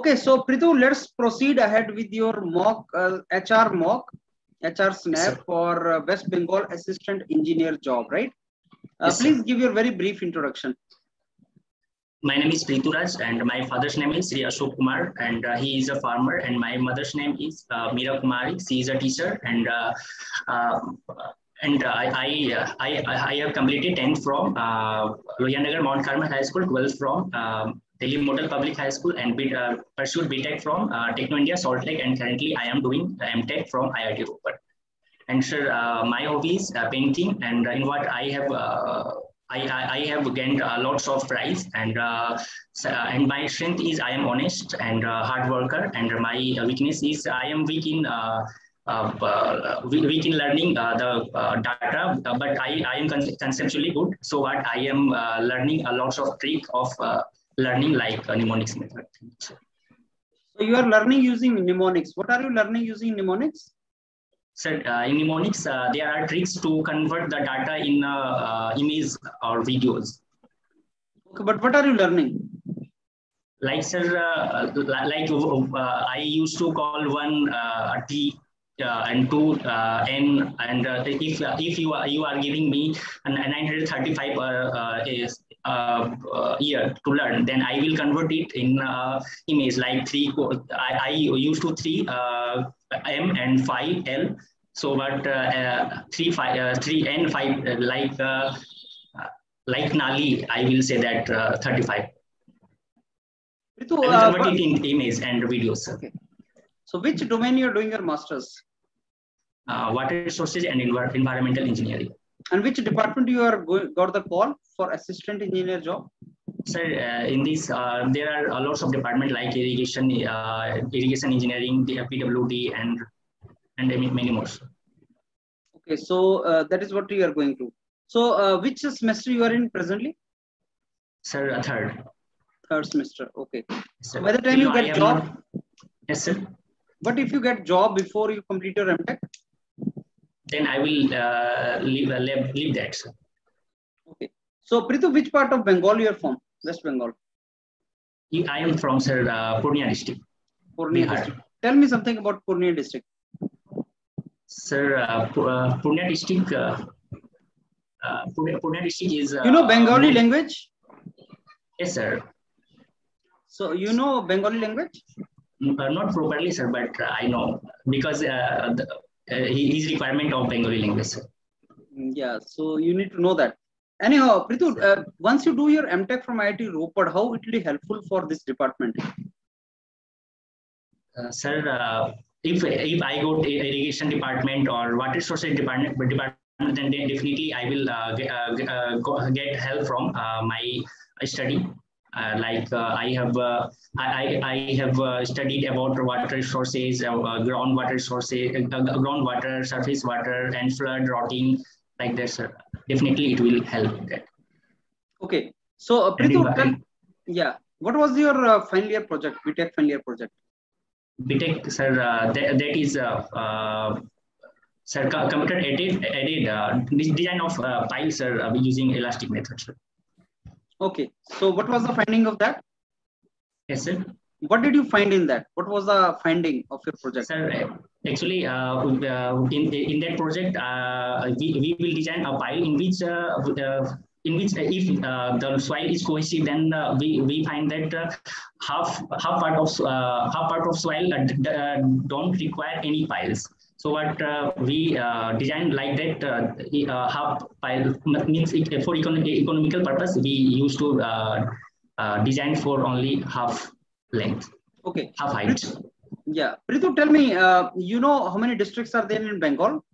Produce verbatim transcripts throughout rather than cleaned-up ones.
Okay, so Prithu, let's proceed ahead with your mock uh, H R mock, H R snap yes, for uh, West Bengal assistant engineer job, right? Uh, yes, please sir. give your very brief introduction. My name is Prituraj and my father's name is Sri Ashok Kumar and uh, he is a farmer, and my mother's name is uh, Meera Kumari. She is a teacher, and uh, uh, and uh, I, I I I have completed tenth from uh, Lohianagar Mount Carmel High School, twelfth from um, Delhi Model Public High School, and be, uh, pursued B Tech from uh, Techno India Salt Lake, and currently I am doing M Tech from I I T Ropar. And sir, uh, my hobby is uh, painting, and in what I have uh, I, I, I have gained uh, lots of prize, and uh, so, uh, and my strength is I am honest and uh, hard worker, and my weakness is I am weak in uh, uh, uh, weak in learning uh, the uh, data, uh, but I, I am conceptually good. So what I am uh, learning a lots of trick of uh, learning, like uh, mnemonics method. So you are learning using mnemonics. What are you learning using mnemonics? So uh, in mnemonics, uh, there are tricks to convert the data in uh, uh, image or videos. Okay, but what are you learning? Like sir, uh, like uh, I used to call one uh, T uh, and two uh, N, and uh, if uh, if you are you are giving me a nine hundred thirty-five uh, uh, is uh, uh, year to learn, then I will convert it in uh, image like three. I, I used to three uh, M and five L. So but uh, uh, three five uh, three N five uh, like uh, like Nali, I will say that uh, thirty-five. Ritu, I will uh, convert it in image and videos. Okay. So which domain you are doing your masters? Uh, water resources and env environmental engineering. And which department you are going, got the call for assistant engineer job? Sir, uh, in this, uh, there are lots of departments like irrigation, uh, irrigation engineering, P W D, and and many more. Okay, so uh, that is what you are going to. So, uh, which semester you are in presently? Sir, a third. Third semester. Okay. Sir, by the time you get job. Not... Yes, sir. But if you get job before you complete your M Tech? Then I will uh, leave, uh, leave leave that, sir. Okay. So, Prithu, which part of Bengal you are from? West Bengal. I am from sir uh, Purnia district. Purnia Bihar. district. Tell me something about Purnia district. Sir, uh, uh, Purnia district. Uh, uh, Purnia, Purnia district is. Uh, you know Bengali uh, language? Yes, sir. So you know Bengali language? Uh, not properly, sir, but uh, I know because uh, the, uh, his requirement of Bengali language, sir. Yeah, so you need to know that. Anyhow, Prithu, uh, once you do your M Tech from I I T Ropar, how it will be helpful for this department? Uh, sir, uh, if if I go to irrigation department or water resources department, department then definitely I will uh, get, uh, go, get help from uh, my study. Uh, like uh, I have uh, I, I have uh, studied about water resources, uh, groundwater resources, uh, groundwater, surface water, and flood rotting, like that, sir. Definitely, it will help that. Okay, so uh, Prithu, tell, yeah, what was your uh, final year project, B Tech final year project? B Tech, sir, uh, that, that is uh, uh, sir, computer aided aided uh, design of uh, piles, sir, uh, using elastic method, sir. Okay, so what was the finding of that? Yes, sir. What did you find in that? What was the finding of your project? Sir, actually, uh, in in that project, uh, we, we will design a pile in which uh, uh, in which uh, if uh, the soil is cohesive, then uh, we we find that uh, half half part of uh, half part of soil uh, don't require any piles. So what uh, we uh, designed like that uh, uh, half pile means it, for econ economical purpose we used to uh, uh, design for only half length. Okay. Half height. Yeah. Prithu, tell me, uh, you know how many districts are there in Bengal?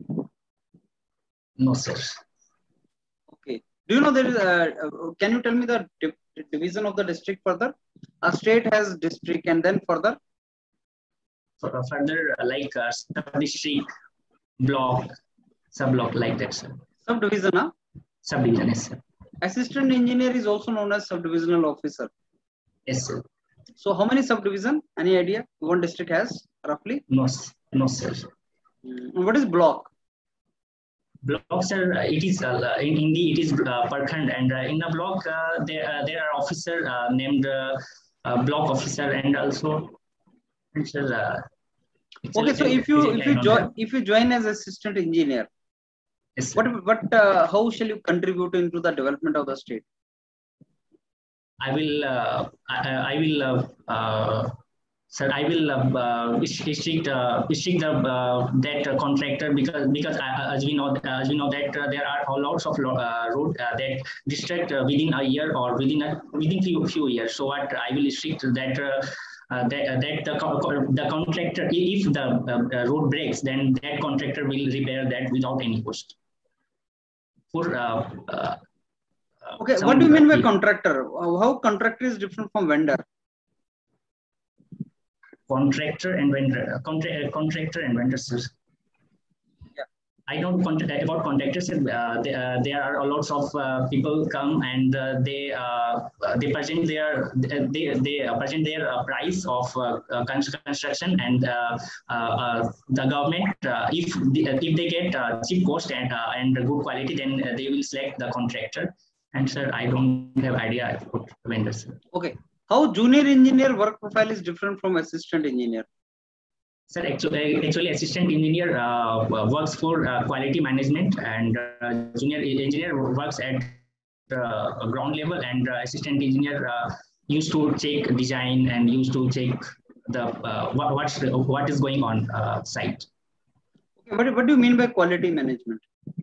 No, sir. Okay. Do you know there is a, uh, can you tell me the div division of the district further? A state has district and then further? For, further, uh, like uh, sub-district, block, sub-block, like that, sir. Subdivision, huh? Subdivision, yes, sir. Assistant engineer is also known as subdivisional officer. Yes, sir. So how many subdivision? Any idea? One district has roughly? No, no, sir. Mm. What is block? Block, sir, it is uh, in Hindi it is uh, Parkhand, and uh, in the block uh, there uh, there are officer uh, named uh, uh, block officer, and also. And sir, uh, okay, so if you if you join if you join as assistant engineer, yes, what what uh, how shall you contribute into the development of the state? I will uh, I, I will uh, uh, sir I will uh, uh, restrict uh, restrict the uh, that uh, contractor, because because uh, as we know uh, as we know that uh, there are a lots of uh, road uh, that district uh, within a year or within a within few few years. So what I will restrict that. Uh, Uh, that, uh, that the, the contractor, if the uh, road breaks, then that contractor will repair that without any cost. For uh, uh, okay, what do you mean by contractor? How contractor is different from vendor? Contractor and vendor, contra contractor and vendors. Yeah. I don't contract about contractors. Uh, they, uh, there are lots of uh, people come and uh, they uh, they present their they they present their uh, price of uh, uh, construction, and uh, uh, uh, the government uh, if the, if they get uh, cheap cost and uh, and good quality, then uh, they will select the contractor. And sir, I don't have idea about vendors. Okay, how junior engineer work profile is different from assistant engineer? Sir, actually, actually, assistant engineer uh, works for uh, quality management, and uh, junior engineer works at uh, ground level, and uh, assistant engineer uh, used to check design and used to check the uh, what what's, what is going on uh, site. Okay, what, what do you mean by quality management?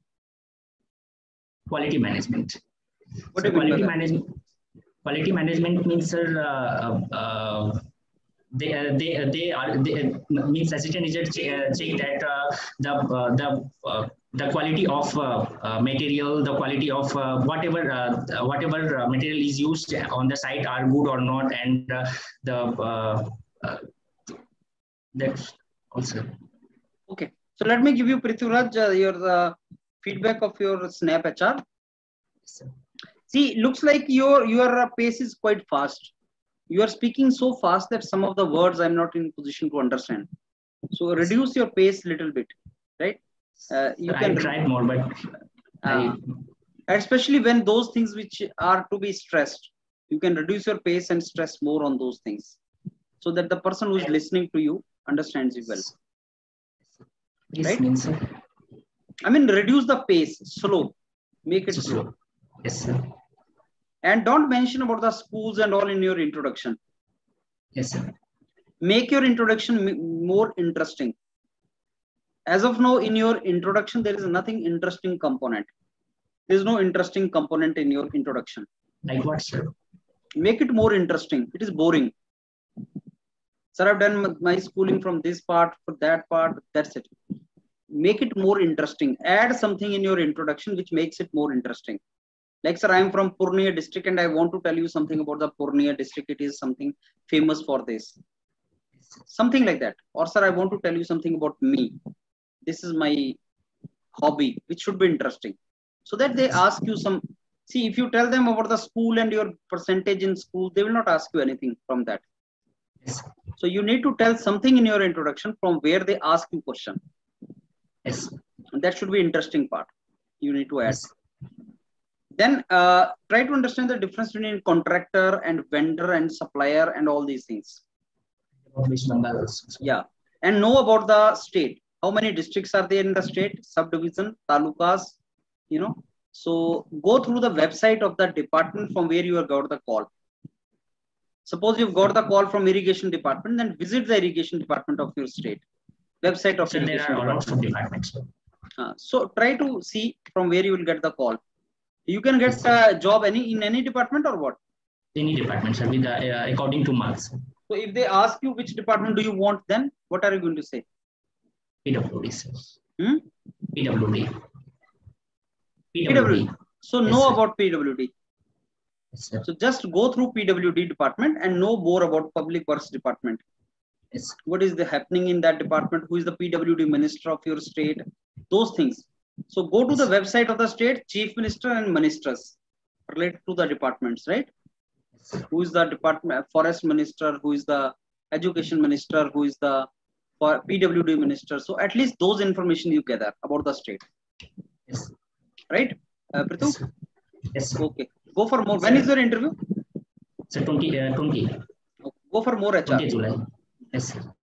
Quality management. What so do you quality mean by management? Quality management means, sir. Uh, uh, They uh, they uh, they are they, uh, means assistant engineer check, uh, check that uh, the uh, the uh, the quality of uh, uh, material, the quality of uh, whatever uh, whatever uh, material is used on the site are good or not, and uh, the uh, uh, that's also. Okay, so let me give you, Prithviraj, uh, your uh, feedback of your Snap H R. Yes, sir. See, looks like your your uh, pace is quite fast. You are speaking so fast that some of the words I'm not in position to understand. So reduce your pace a little bit, right? Uh, you I can try more, but uh, I... especially when those things which are to be stressed, you can reduce your pace and stress more on those things, so that the person who is listening to you understands you well. Yes, right? Means, sir. I mean, reduce the pace, slow, make it slow. Yes, sir. And don't mention about the schools and all in your introduction. Yes, sir. Make your introduction more interesting. As of now, in your introduction, there is nothing interesting component. There is no interesting component in your introduction. Like what, sir? Make it more interesting. It is boring. Sir, I've done my schooling from this part, for that part. That's it. Make it more interesting. Add something in your introduction which makes it more interesting. Like, sir, I am from Purnia district and I want to tell you something about the Purnia district. It is something famous for this. Something like that. Or, sir, I want to tell you something about me. This is my hobby, which should be interesting. So that they ask you some. See, if you tell them about the school and your percentage in school, they will not ask you anything from that. Yes. So you need to tell something in your introduction from where they ask you question. Yes. And that should be interesting part. You need to add. Yes. Then uh, try to understand the difference between contractor and vendor and supplier and all these things. Yeah. And know about the state. How many districts are there in the state? Subdivision, talukas, you know. So go through the website of the department from where you have got the call. Suppose you've got the call from irrigation department, then visit the irrigation department of your state. Website of so irrigation there are lots of departments. Uh, so try to see from where you will get the call. You can get a job any in any department or what? Any department, sir, with, uh, according to marks. So if they ask you which department do you want, then what are you going to say? P W D, sir. Hmm? P W D. P W D. So yes, know sir. about P W D. Yes, sir. So just go through P W D department and know more about Public Works department. Yes. What is the happening in that department? Who is the P W D minister of your state? Those things. So go to the website of the state, chief minister and ministers related to the departments, right? Who is the department forest minister? Who is the education minister? Who is the for P W D minister? So at least those information you gather about the state. Yes. Right? Uh, Prithu? Yes. Yes. Okay. Go for more. When is your interview? So twenty, uh, twenty. Go for more H R. twentieth July. Yes, sir.